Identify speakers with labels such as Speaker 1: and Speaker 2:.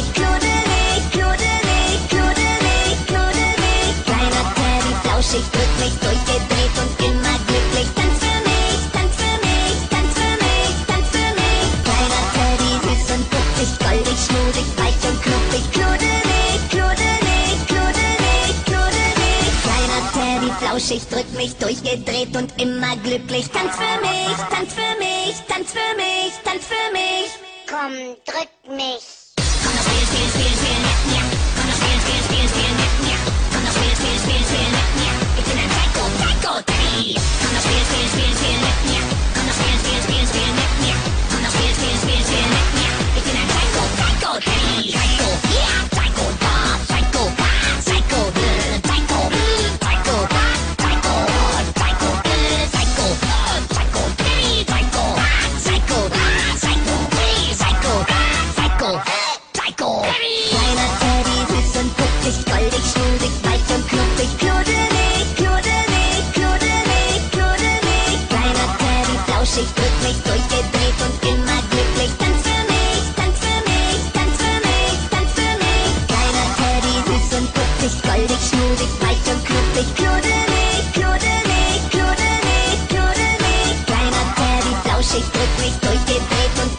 Speaker 1: knuddelig, knuddelig, knuddelig, knuddelig. Kleiner Teddy, flauschig, drück mich, durchgedreht und immer glücklich. Tanz für mich, tanz für mich, tanz für mich, tanz für mich. Kleiner Teddy, süß und putzig, goldig, schmudig, weich und knuffig. Knuddelig, knuddelig, knuddelig, knuddelig. Kleiner Teddy, flauschig, drück mich, durchgedreht und immer glücklich. Tanz für mich, tanz für mich, tanz für mich, tanz für mich.
Speaker 2: Komm, drück mich.
Speaker 1: Komm, das Spiel, Spiel, Spiel, Spiel mit mir. Komm, das Spiel, Spiel, Spiel, Spiel mit mir. Komm, das Spiel, Spiel, Spiel, Spiel mit mir. Ich bin ein Psycho, Psycho Teddy. Komm, das Spiel, Spiel, Spiel, Spiel mit mir. Komm, das Spiel, Spiel, Spiel, Spiel mit mir. Komm, das Spiel, Spiel, Spiel, Spiel mit mir. Ich bin ein Psycho, Psycho Teddy. Psycho, ja, Psycho da, Psycho da, Psycho, Psycho, Psycho da, Psycho, Psycho, Psycho, Psycho Teddy, Psycho, Psycho da, Psycho, Psycho da, Psycho, Psycho. Kleiner Teddy, süß und putzig, goldig, schmudig, weich und knuffig. Knuddelig, knuddelig, knuddelig, knuddelig. Kleiner Teddy, flauschig, drück mich, durchgedreht und immer glücklich. Tanz für mich, tanz für mich, tanz für mich, tanz für mich. Kleiner Teddy, süß und putzig, goldig, schmudig, weich und knuffig. Knuddelig, knuddelig, knuddelig, knuddelig. Kleiner Teddy, flauschig, drück mich, durchgedreht und